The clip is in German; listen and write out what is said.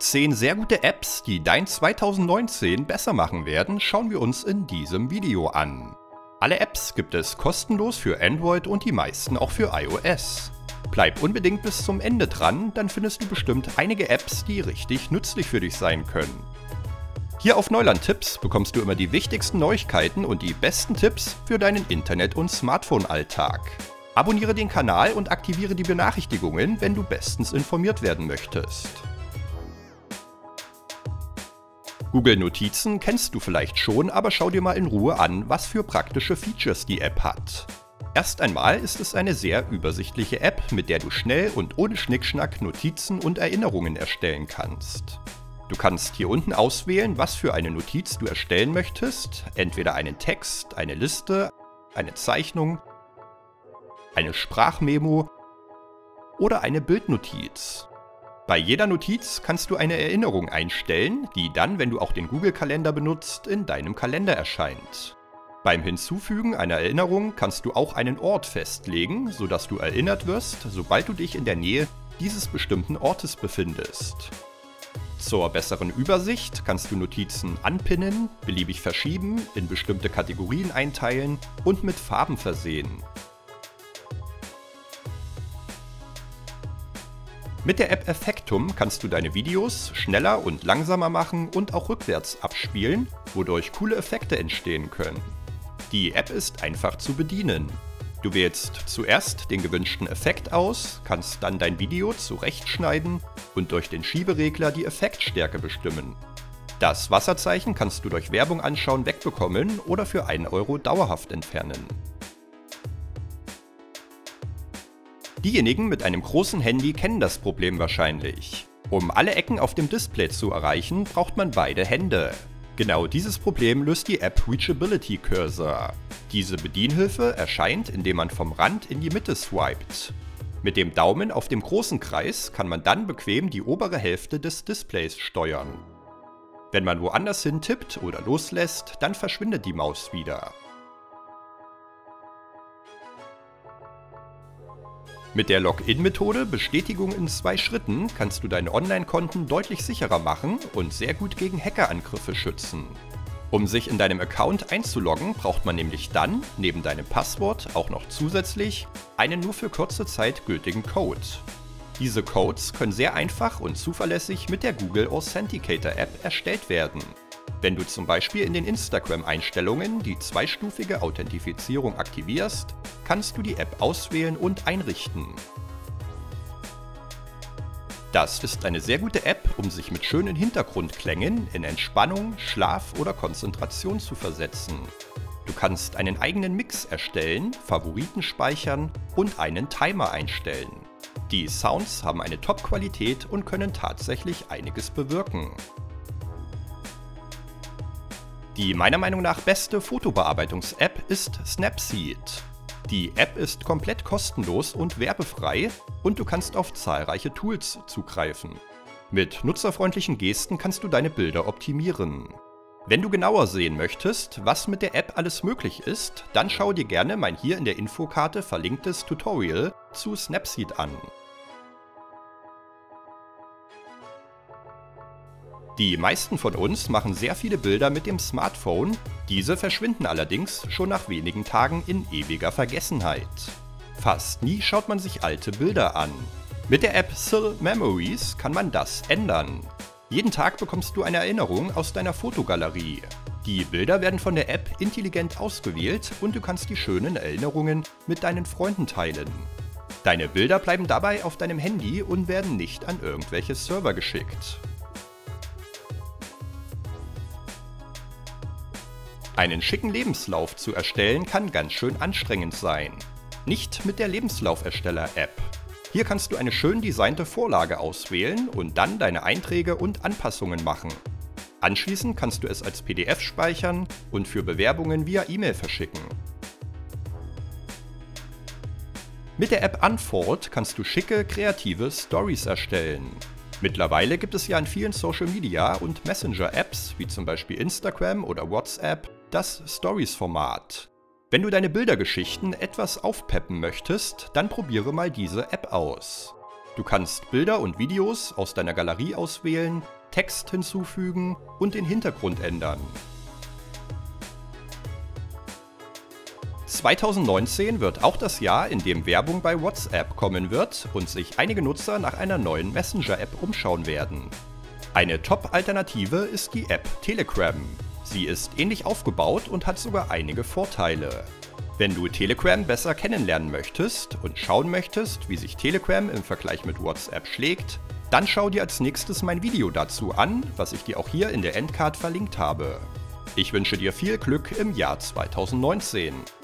10 sehr gute Apps, die dein 2019 besser machen werden, schauen wir uns in diesem Video an. Alle Apps gibt es kostenlos für Android und die meisten auch für iOS. Bleib unbedingt bis zum Ende dran, dann findest du bestimmt einige Apps, die richtig nützlich für dich sein können. Hier auf Neuland-Tipps bekommst du immer die wichtigsten Neuigkeiten und die besten Tipps für deinen Internet- und Smartphone-Alltag. Abonniere den Kanal und aktiviere die Benachrichtigungen, wenn du bestens informiert werden möchtest. Google Notizen kennst du vielleicht schon, aber schau dir mal in Ruhe an, was für praktische Features die App hat. Erst einmal ist es eine sehr übersichtliche App, mit der du schnell und ohne Schnickschnack Notizen und Erinnerungen erstellen kannst. Du kannst hier unten auswählen, was für eine Notiz du erstellen möchtest, entweder einen Text, eine Liste, eine Zeichnung, eine Sprachmemo oder eine Bildnotiz. Bei jeder Notiz kannst du eine Erinnerung einstellen, die dann, wenn du auch den Google-Kalender benutzt, in deinem Kalender erscheint. Beim Hinzufügen einer Erinnerung kannst du auch einen Ort festlegen, sodass du erinnert wirst, sobald du dich in der Nähe dieses bestimmten Ortes befindest. Zur besseren Übersicht kannst du Notizen anpinnen, beliebig verschieben, in bestimmte Kategorien einteilen und mit Farben versehen. Mit der App Effektum kannst du deine Videos schneller und langsamer machen und auch rückwärts abspielen, wodurch coole Effekte entstehen können. Die App ist einfach zu bedienen. Du wählst zuerst den gewünschten Effekt aus, kannst dann dein Video zurechtschneiden und durch den Schieberegler die Effektstärke bestimmen. Das Wasserzeichen kannst du durch Werbung anschauen wegbekommen oder für 1 Euro dauerhaft entfernen. Diejenigen mit einem großen Handy kennen das Problem wahrscheinlich. Um alle Ecken auf dem Display zu erreichen, braucht man beide Hände. Genau dieses Problem löst die App Reachability Cursor. Diese Bedienhilfe erscheint, indem man vom Rand in die Mitte swiped. Mit dem Daumen auf dem großen Kreis kann man dann bequem die obere Hälfte des Displays steuern. Wenn man woanders hin tippt oder loslässt, dann verschwindet die Maus wieder. Mit der Login-Methode Bestätigung in 2 Schritten kannst du deine Online-Konten deutlich sicherer machen und sehr gut gegen Hackerangriffe schützen. Um sich in deinem Account einzuloggen, braucht man nämlich dann, neben deinem Passwort, auch noch zusätzlich einen nur für kurze Zeit gültigen Code. Diese Codes können sehr einfach und zuverlässig mit der Google Authenticator App erstellt werden. Wenn du zum Beispiel in den Instagram-Einstellungen die zweistufige Authentifizierung aktivierst, kannst du die App auswählen und einrichten. Das ist eine sehr gute App, um sich mit schönen Hintergrundklängen in Entspannung, Schlaf oder Konzentration zu versetzen. Du kannst einen eigenen Mix erstellen, Favoriten speichern und einen Timer einstellen. Die Sounds haben eine Top-Qualität und können tatsächlich einiges bewirken. Die meiner Meinung nach beste Fotobearbeitungs-App ist Snapseed. Die App ist komplett kostenlos und werbefrei und du kannst auf zahlreiche Tools zugreifen. Mit nutzerfreundlichen Gesten kannst du deine Bilder optimieren. Wenn du genauer sehen möchtest, was mit der App alles möglich ist, dann schau dir gerne mein hier in der Infokarte verlinktes Tutorial zu Snapseed an. Die meisten von uns machen sehr viele Bilder mit dem Smartphone, diese verschwinden allerdings schon nach wenigen Tagen in ewiger Vergessenheit. Fast nie schaut man sich alte Bilder an. Mit der App Still Memories kann man das ändern. Jeden Tag bekommst du eine Erinnerung aus deiner Fotogalerie. Die Bilder werden von der App intelligent ausgewählt und du kannst die schönen Erinnerungen mit deinen Freunden teilen. Deine Bilder bleiben dabei auf deinem Handy und werden nicht an irgendwelche Server geschickt. Einen schicken Lebenslauf zu erstellen kann ganz schön anstrengend sein. Nicht mit der Lebenslaufersteller-App. Hier kannst du eine schön designte Vorlage auswählen und dann deine Einträge und Anpassungen machen. Anschließend kannst du es als PDF speichern und für Bewerbungen via E-Mail verschicken. Mit der App Unfold kannst du schicke, kreative Stories erstellen. Mittlerweile gibt es ja in vielen Social Media und Messenger-Apps, wie zum Beispiel Instagram oder WhatsApp, das Stories-Format. Wenn du deine Bildergeschichten etwas aufpeppen möchtest, dann probiere mal diese App aus. Du kannst Bilder und Videos aus deiner Galerie auswählen, Text hinzufügen und den Hintergrund ändern. 2019 wird auch das Jahr, in dem Werbung bei WhatsApp kommen wird und sich einige Nutzer nach einer neuen Messenger-App umschauen werden. Eine Top-Alternative ist die App Telegram. Sie ist ähnlich aufgebaut und hat sogar einige Vorteile. Wenn du Telegram besser kennenlernen möchtest und schauen möchtest, wie sich Telegram im Vergleich mit WhatsApp schlägt, dann schau dir als nächstes mein Video dazu an, was ich dir auch hier in der Endcard verlinkt habe. Ich wünsche dir viel Glück im Jahr 2019.